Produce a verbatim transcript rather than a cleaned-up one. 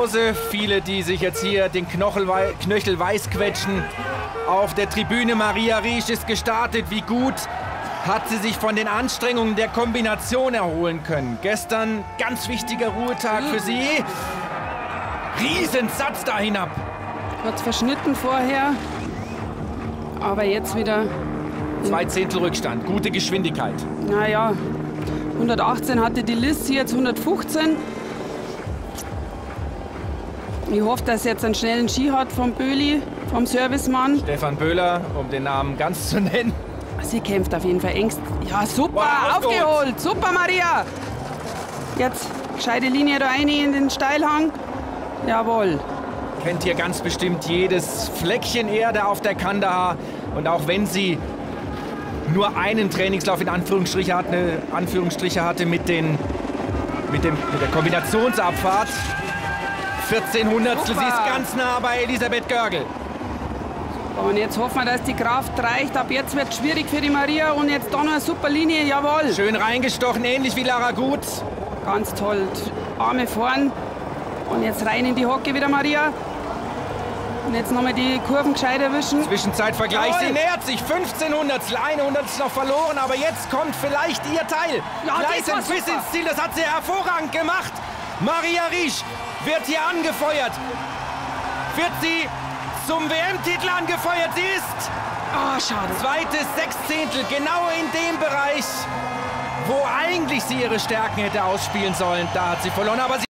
Pause. Viele, die sich jetzt hier den Knochel, Knöchel weiß quetschen. Auf der Tribüne Maria Riesch ist gestartet. Wie gut hat sie sich von den Anstrengungen der Kombination erholen können. Gestern ganz wichtiger Ruhetag für sie. Riesensatz da hinab. Hat verschnitten vorher, aber jetzt wieder... Zwei Zehntel Rückstand, gute Geschwindigkeit. Naja, hundertachtzehn hatte die Liz, jetzt hundertfünfzehn. Ich hoffe, dass sie jetzt einen schnellen Ski hat vom Böhli, vom Servicemann. Stefan Böhler, um den Namen ganz zu nennen. Sie kämpft auf jeden Fall engst. Ja, super, wow, aufgeholt. Super, Maria. Jetzt gescheite Linie da rein in den Steilhang. Jawohl. Kennt hier ganz bestimmt jedes Fleckchen Erde auf der Kandahar. Und auch wenn sie nur einen Trainingslauf in Anführungsstriche hatte, Anführungsstriche hatte mit, den, mit, dem, mit der Kombinationsabfahrt. vierzehn Hundertstel, sie ist ganz nah bei Elisabeth Görgel. Und jetzt hoffen wir, dass die Kraft reicht. Ab jetzt wird es schwierig für die Maria. Und jetzt da noch eine super Linie, jawohl. Schön reingestochen, ähnlich wie Lara Gut. Ganz toll. Arme vorn. Und jetzt rein in die Hocke wieder, Maria. Und jetzt nochmal die Kurven gescheit erwischen. Zwischenzeitvergleich, sie nähert sich. fünfzehn Hundertstel, eine Hundertstel noch verloren. Aber jetzt kommt vielleicht ihr Teil. Ja, Gleitend bis ins Ziel, das hat sie hervorragend gemacht. Maria Riesch wird hier angefeuert. Wird sie zum W M-Titel angefeuert. Sie ist oh, schade. zweites Sechzehntel, genau in dem Bereich, wo eigentlich sie ihre Stärken hätte ausspielen sollen. Da hat sie verloren, aber sie